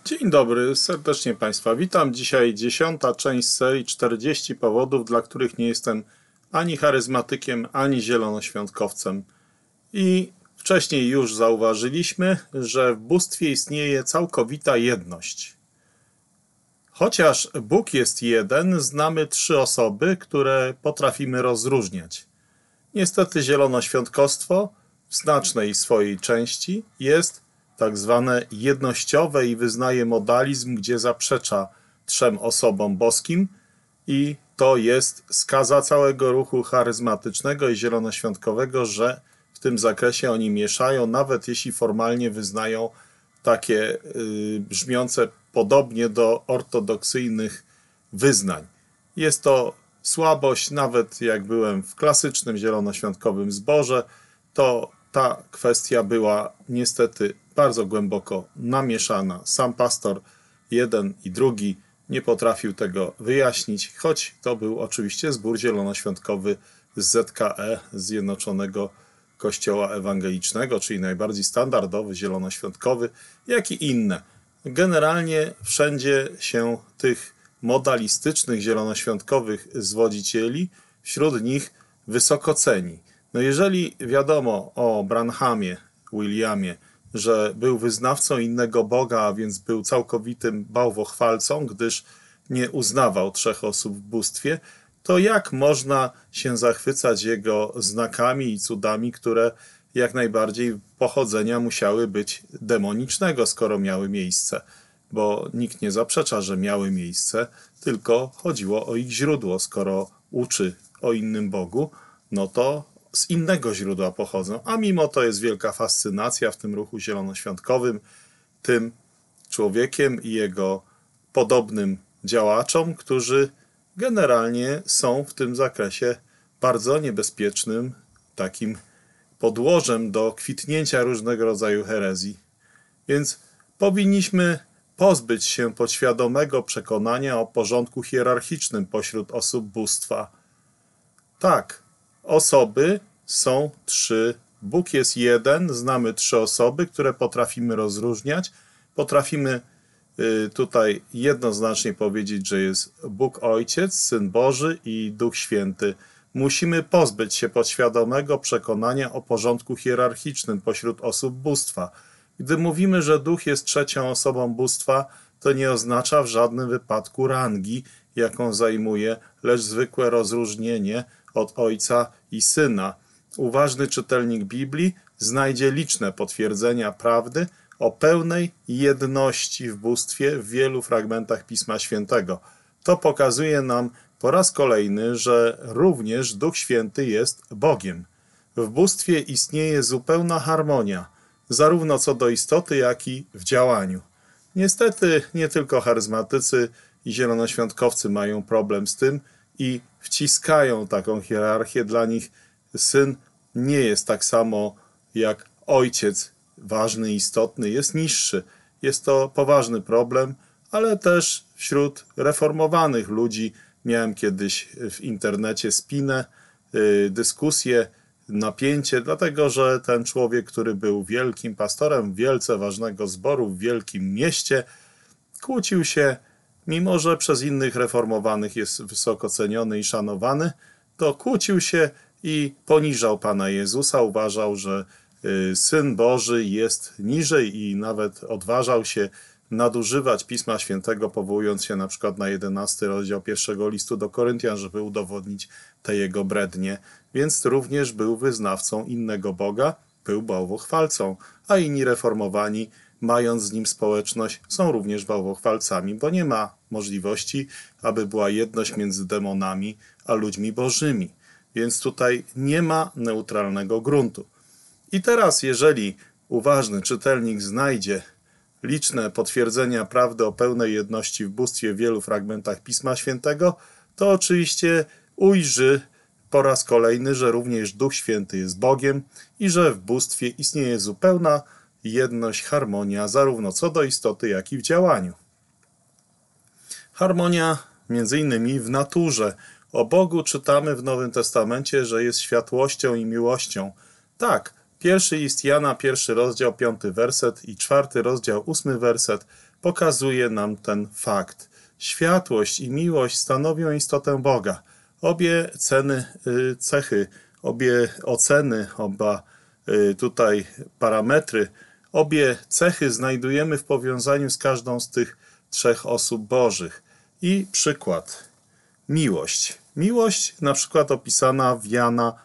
Dzień dobry, serdecznie Państwa witam. Dzisiaj 10. część serii 40 powodów, dla których nie jestem ani charyzmatykiem, ani zielonoświątkowcem. I wcześniej już zauważyliśmy, że w bóstwie istnieje całkowita jedność. Chociaż Bóg jest jeden, znamy trzy osoby, które potrafimy rozróżniać. Niestety zielonoświątkostwo w znacznej swojej części jest tak zwane jednościowe i wyznaje modalizm, gdzie zaprzecza trzem osobom boskim i to jest skaza całego ruchu charyzmatycznego i zielonoświątkowego, że w tym zakresie oni mieszają, nawet jeśli formalnie wyznają takie brzmiące podobnie do ortodoksyjnych wyznań. Jest to słabość, nawet jak byłem w klasycznym zielonoświątkowym zborze, to ta kwestia była niestety bardzo głęboko namieszana. Sam pastor jeden i drugi nie potrafił tego wyjaśnić, choć to był oczywiście zbór zielonoświątkowy z ZKE, Zjednoczonego Kościoła Ewangelicznego, czyli najbardziej standardowy, zielonoświątkowy, jak i inne. Generalnie wszędzie się tych modalistycznych, zielonoświątkowych zwodzicieli wśród nich wysoko ceni. No jeżeli wiadomo o Branhamie, Williamie, że był wyznawcą innego Boga, a więc był całkowitym bałwochwalcą, gdyż nie uznawał trzech osób w bóstwie, to jak można się zachwycać jego znakami i cudami, które jak najbardziej pochodzenia musiały być demonicznego, skoro miały miejsce? Bo nikt nie zaprzecza, że miały miejsce, tylko chodziło o ich źródło. Skoro uczy o innym Bogu, no to z innego źródła pochodzą, a mimo to jest wielka fascynacja w tym ruchu zielonoświątkowym tym człowiekiem i jego podobnym działaczom, którzy generalnie są w tym zakresie bardzo niebezpiecznym takim podłożem do kwitnięcia różnego rodzaju herezji. Więc powinniśmy pozbyć się podświadomego przekonania o porządku hierarchicznym pośród osób bóstwa. Tak, osoby są trzy, Bóg jest jeden, znamy trzy osoby, które potrafimy rozróżniać. Potrafimy tutaj jednoznacznie powiedzieć, że jest Bóg Ojciec, Syn Boży i Duch Święty. Musimy pozbyć się podświadomego przekonania o porządku hierarchicznym pośród osób bóstwa. Gdy mówimy, że Duch jest trzecią osobą bóstwa, to nie oznacza w żadnym wypadku rangi, jaką zajmuje, lecz zwykłe rozróżnienie od Ojca i Syna. Uważny czytelnik Biblii znajdzie liczne potwierdzenia prawdy o pełnej jedności w bóstwie w wielu fragmentach Pisma Świętego. To pokazuje nam po raz kolejny, że również Duch Święty jest Bogiem. W bóstwie istnieje zupełna harmonia, zarówno co do istoty, jak i w działaniu. Niestety nie tylko charyzmatycy i zielonoświątkowcy mają problem z tym i wciskają taką hierarchię. Dla nich syn nie jest tak samo jak ojciec, ważny i istotny, jest niższy. Jest to poważny problem, ale też wśród reformowanych ludzi miałem kiedyś w internecie spinę, dyskusję, napięcie, dlatego że ten człowiek, który był wielkim pastorem wielce ważnego zboru w wielkim mieście, kłócił się, mimo że przez innych reformowanych jest wysoko ceniony i szanowany, to kłócił się i poniżał Pana Jezusa, uważał, że Syn Boży jest niżej i nawet odważał się nadużywać Pisma Świętego, powołując się na przykład na 11 rozdział pierwszego listu do Koryntian, żeby udowodnić te jego brednie. Więc również był wyznawcą innego Boga, był bałwochwalcą, a inni reformowani, mając z nim społeczność, są również bałwochwalcami, bo nie ma możliwości, aby była jedność między demonami a ludźmi bożymi. Więc tutaj nie ma neutralnego gruntu. I teraz, jeżeli uważny czytelnik znajdzie liczne potwierdzenia prawdy o pełnej jedności w bóstwie w wielu fragmentach Pisma Świętego, to oczywiście ujrzy po raz kolejny, że również Duch Święty jest Bogiem i że w bóstwie istnieje zupełna jedność, harmonia, zarówno co do istoty, jak i w działaniu. Harmonia między innymi w naturze. O Bogu czytamy w Nowym Testamencie, że jest światłością i miłością. Tak, Pierwszy list Jana, 1 rozdział, 5 werset i 4 rozdział, 8 werset pokazuje nam ten fakt. Światłość i miłość stanowią istotę Boga. Obie cechy, obie oceny, tutaj parametry, obie cechy znajdujemy w powiązaniu z każdą z tych trzech osób bożych. I przykład. Miłość. Miłość na przykład opisana w Jana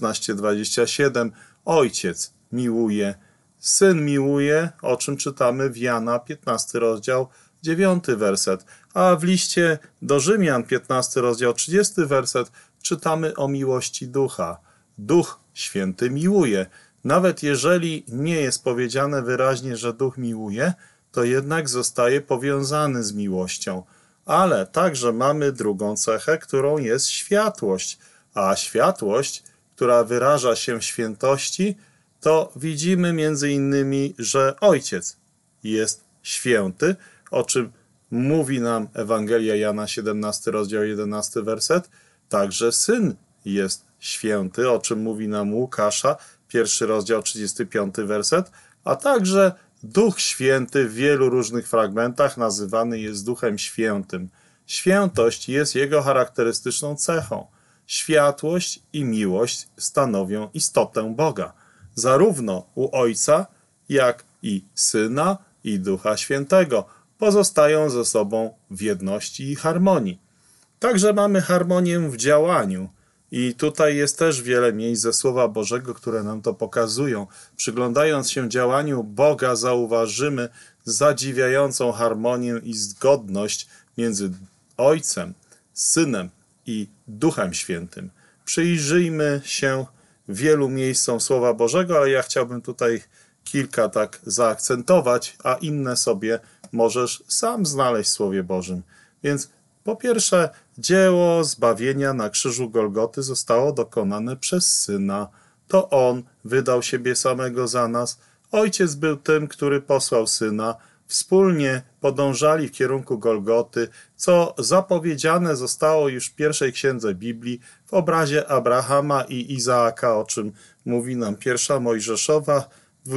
16:27. Ojciec miłuje, Syn miłuje, o czym czytamy w Jana 15 rozdział, 9 werset. A w liście do Rzymian 15 rozdział, 30 werset czytamy o miłości Ducha. Duch Święty miłuje. Nawet jeżeli nie jest powiedziane wyraźnie, że Duch miłuje, to jednak zostaje powiązany z miłością. Ale także mamy drugą cechę, którą jest światłość. A światłość, która wyraża się w świętości, to widzimy między innymi, że Ojciec jest święty, o czym mówi nam Ewangelia Jana 17 rozdział 11 werset. Także Syn jest święty, o czym mówi nam Łukasza 1 rozdział 35 werset, a także Duch Święty w wielu różnych fragmentach nazywany jest Duchem Świętym. Świętość jest jego charakterystyczną cechą. Światłość i miłość stanowią istotę Boga, zarówno u Ojca, jak i Syna i Ducha Świętego. Pozostają ze sobą w jedności i harmonii. Także mamy harmonię w działaniu. I tutaj jest też wiele miejsc ze Słowa Bożego, które nam to pokazują. Przyglądając się działaniu Boga, zauważymy zadziwiającą harmonię i zgodność między Ojcem, Synem i Duchem Świętym. Przyjrzyjmy się wielu miejscom Słowa Bożego, ale ja chciałbym tutaj kilka tak zaakcentować, a inne sobie możesz sam znaleźć w Słowie Bożym. Więc po pierwsze, dzieło zbawienia na krzyżu Golgoty zostało dokonane przez Syna. To On wydał siebie samego za nas. Ojciec był tym, który posłał Syna. Wspólnie podążali w kierunku Golgoty, co zapowiedziane zostało już w pierwszej księdze Biblii w obrazie Abrahama i Izaaka, o czym mówi nam 1 Mojżeszowa,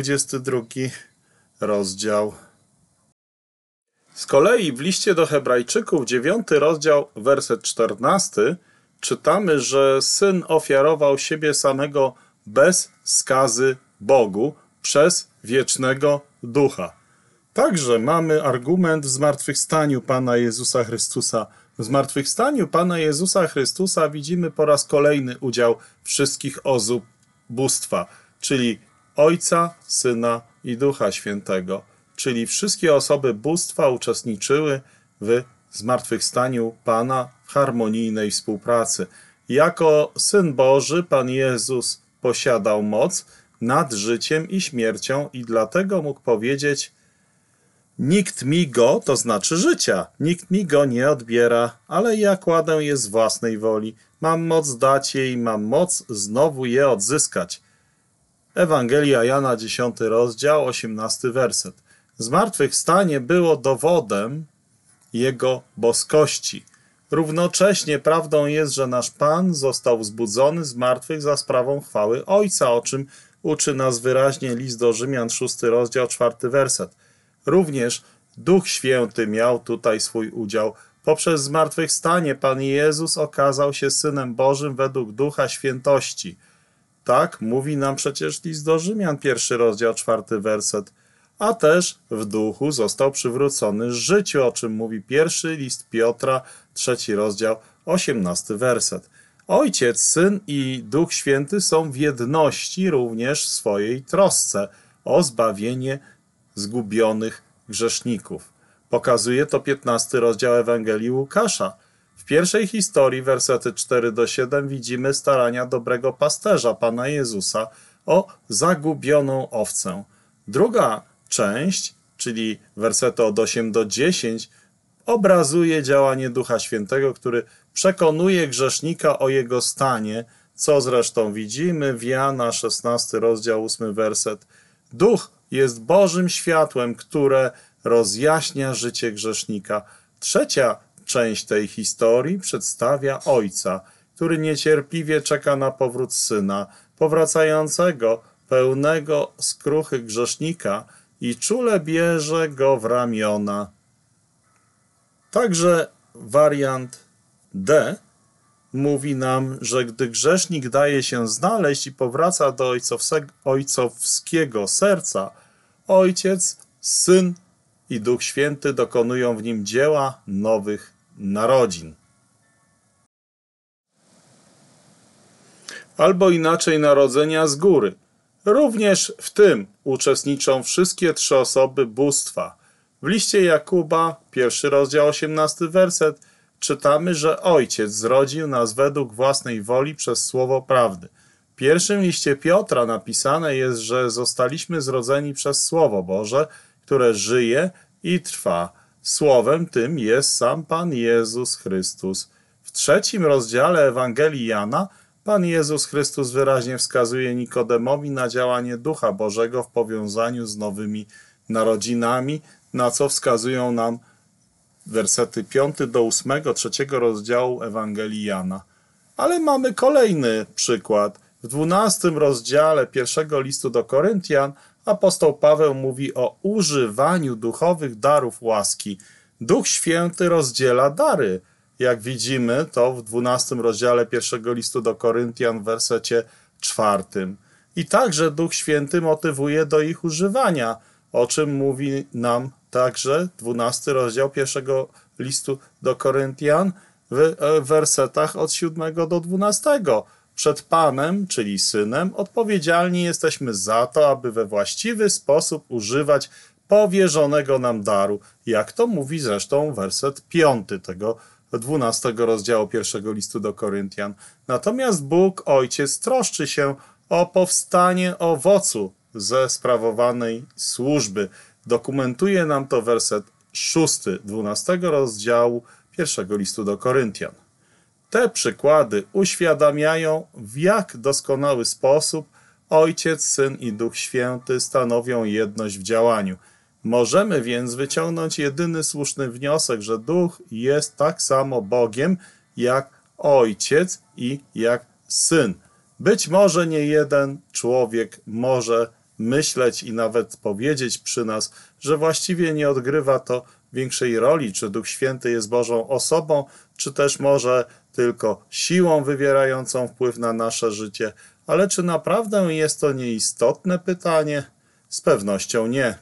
22 rozdział. Z kolei w liście do Hebrajczyków, 9 rozdział, werset 14, czytamy, że Syn ofiarował siebie samego bez skazy Bogu przez wiecznego Ducha. Także mamy argument w zmartwychwstaniu Pana Jezusa Chrystusa. W zmartwychwstaniu Pana Jezusa Chrystusa widzimy po raz kolejny udział wszystkich osób bóstwa, czyli Ojca, Syna i Ducha Świętego. Czyli wszystkie osoby bóstwa uczestniczyły w zmartwychwstaniu Pana w harmonijnej współpracy. Jako Syn Boży Pan Jezus posiadał moc nad życiem i śmiercią i dlatego mógł powiedzieć: nikt mi go, to znaczy życia, nikt mi go nie odbiera, ale ja kładę je z własnej woli. Mam moc dać je i mam moc znowu je odzyskać. Ewangelia Jana, 10 rozdział, 18 werset. Zmartwychwstanie było dowodem Jego boskości. Równocześnie prawdą jest, że nasz Pan został wzbudzony z martwych za sprawą chwały Ojca, o czym uczy nas wyraźnie list do Rzymian, 6 rozdział, 4 werset. Również Duch Święty miał tutaj swój udział. Poprzez zmartwychwstanie Pan Jezus okazał się Synem Bożym według Ducha Świętości. Tak mówi nam przecież list do Rzymian, 1 rozdział, 4 werset. A też w duchu został przywrócony życiu, o czym mówi pierwszy list Piotra, 3 rozdział, 18 werset. Ojciec, Syn i Duch Święty są w jedności również w swojej trosce o zbawienie zgubionych grzeszników. Pokazuje to 15 rozdział Ewangelii Łukasza. W pierwszej historii, wersety 4-7, widzimy starania dobrego pasterza, Pana Jezusa, o zagubioną owcę. Druga część, czyli wersety od 8-10, obrazuje działanie Ducha Świętego, który przekonuje grzesznika o jego stanie, co zresztą widzimy w Jana 16 rozdział 8 werset. Duch jest Bożym światłem, które rozjaśnia życie grzesznika. Trzecia część tej historii przedstawia Ojca, który niecierpliwie czeka na powrót Syna, powracającego pełnego skruchy grzesznika i czule bierze go w ramiona. Także wariant D mówi nam, że gdy grzesznik daje się znaleźć i powraca do ojcowskiego serca, Ojciec, Syn i Duch Święty dokonują w nim dzieła nowych narodzin. Albo inaczej narodzenia z góry. Również w tym uczestniczą wszystkie trzy osoby bóstwa. W liście Jakuba, 1 rozdział, 18 werset, czytamy, że Ojciec zrodził nas według własnej woli przez słowo prawdy. W pierwszym liście Piotra napisane jest, że zostaliśmy zrodzeni przez Słowo Boże, które żyje i trwa. Słowem tym jest sam Pan Jezus Chrystus. W trzecim rozdziale Ewangelii Jana Pan Jezus Chrystus wyraźnie wskazuje Nikodemowi na działanie Ducha Bożego w powiązaniu z nowymi narodzinami, na co wskazują nam wersety 5 do 8 trzeciego rozdziału Ewangelii Jana. Ale mamy kolejny przykład. W 12 rozdziale pierwszego listu do Koryntian apostoł Paweł mówi o używaniu duchowych darów łaski. Duch Święty rozdziela dary. Jak widzimy, to w 12 rozdziale pierwszego listu do Koryntian w wersecie 4. I także Duch Święty motywuje do ich używania, o czym mówi nam także 12 rozdział pierwszego listu do Koryntian w wersetach od 7 do 12. Przed Panem, czyli Synem, odpowiedzialni jesteśmy za to, aby we właściwy sposób używać powierzonego nam daru, jak to mówi zresztą werset 5 tego 12 rozdziału pierwszego listu do Koryntian. Natomiast Bóg Ojciec troszczy się o powstanie owocu ze sprawowanej służby. Dokumentuje nam to werset 6 12 rozdziału pierwszego listu do Koryntian. Te przykłady uświadamiają, w jak doskonały sposób Ojciec, Syn i Duch Święty stanowią jedność w działaniu. Możemy więc wyciągnąć jedyny słuszny wniosek, że Duch jest tak samo Bogiem jak Ojciec i jak Syn. Być może nie jeden człowiek może myśleć i nawet powiedzieć przy nas, że właściwie nie odgrywa to większej roli, czy Duch Święty jest Bożą osobą, czy też może tylko siłą wywierającą wpływ na nasze życie. Ale czy naprawdę jest to nieistotne pytanie? Z pewnością nie.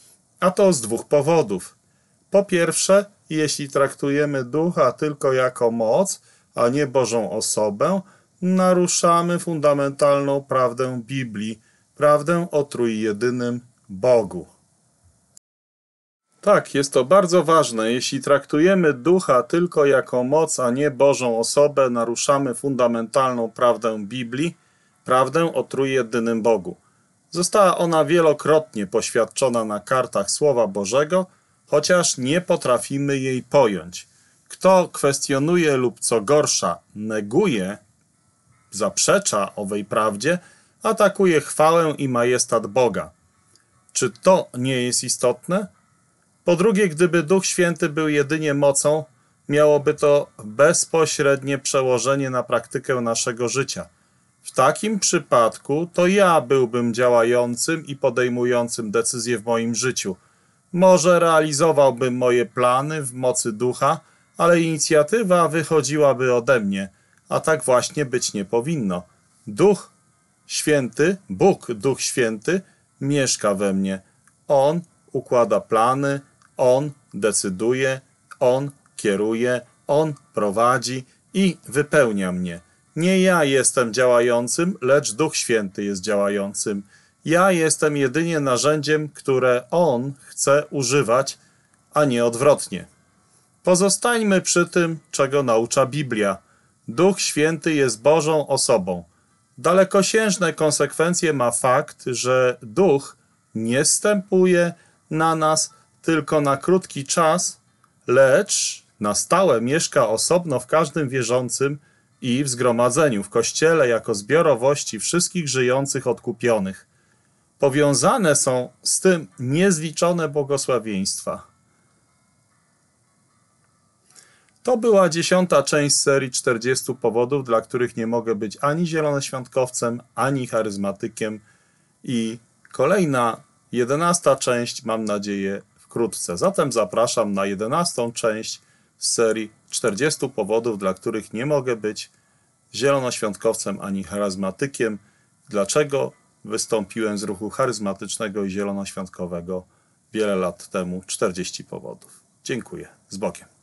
A to z dwóch powodów. Po pierwsze, jeśli traktujemy Ducha tylko jako moc, a nie Bożą osobę, naruszamy fundamentalną prawdę Biblii, prawdę o trójjedynym Bogu. Tak, jest to bardzo ważne. Jeśli traktujemy Ducha tylko jako moc, a nie Bożą osobę, naruszamy fundamentalną prawdę Biblii, prawdę o trójjedynym Bogu. Została ona wielokrotnie poświadczona na kartach Słowa Bożego, chociaż nie potrafimy jej pojąć. Kto kwestionuje lub co gorsza, neguje, zaprzecza owej prawdzie, atakuje chwałę i majestat Boga. Czy to nie jest istotne? Po drugie, gdyby Duch Święty był jedynie mocą, miałoby to bezpośrednie przełożenie na praktykę naszego życia. W takim przypadku to ja byłbym działającym i podejmującym decyzje w moim życiu. Może realizowałbym moje plany w mocy Ducha, ale inicjatywa wychodziłaby ode mnie, a tak właśnie być nie powinno. Duch Święty, Bóg Duch Święty mieszka we mnie. On układa plany, On decyduje, On kieruje, On prowadzi i wypełnia mnie. Nie ja jestem działającym, lecz Duch Święty jest działającym. Ja jestem jedynie narzędziem, które On chce używać, a nie odwrotnie. Pozostańmy przy tym, czego naucza Biblia. Duch Święty jest Bożą osobą. Dalekosiężne konsekwencje ma fakt, że Duch nie zstępuje na nas tylko na krótki czas, lecz na stałe mieszka osobno w każdym wierzącym i w zgromadzeniu, w Kościele jako zbiorowości wszystkich żyjących odkupionych. Powiązane są z tym niezliczone błogosławieństwa. To była 10. część serii 40 powodów, dla których nie mogę być ani zielonoświątkowcem, ani charyzmatykiem. i kolejna 11. część, mam nadzieję, wkrótce. Zatem zapraszam na 11. część z serii 40 powodów, dla których nie mogę być zielonoświątkowcem ani charyzmatykiem. Dlaczego wystąpiłem z ruchu charyzmatycznego i zielonoświątkowego wiele lat temu? 40 powodów. Dziękuję. Z Bogiem.